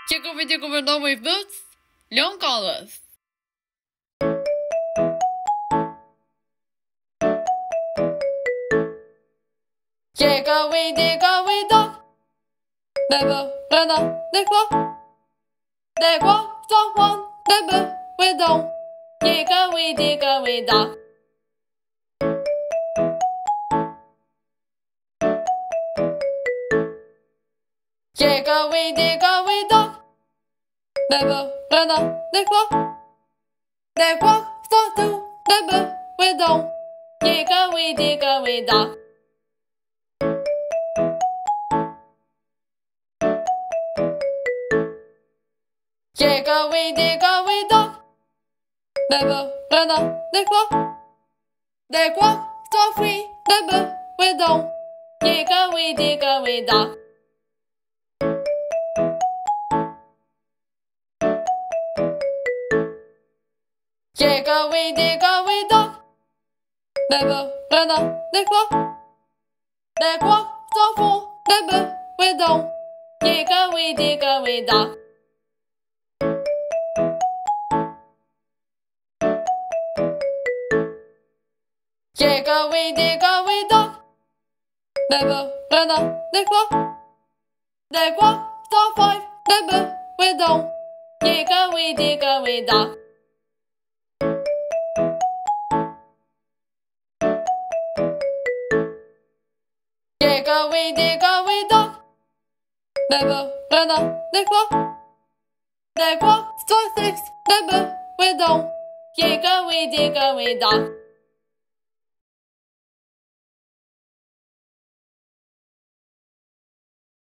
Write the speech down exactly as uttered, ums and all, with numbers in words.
Chegou vídeo com o meu nome e boots, Leon Colas. Chega vídeo we dog, never run on the clock. They walk the one, never we don't. Chega vídeo we dog. Chega vídeo we dog. Never run on the clock. They walk so two, never we don't. Digga we digga we dog. Digga we digga we dog. Never run on the clock. They walk so free, never we don't. Digga we digga we dog. Digga we digga we dog. Never run on the clock. They walk so full, never we don't. Digga we digga we dog. Digga we digga we dog. Never run on the clock. They walk so five, never we don't. Digga we digga we dog. Digga we digga we dog. Never run on the clock. They walk so six, never we don't. Digga we digga we dog.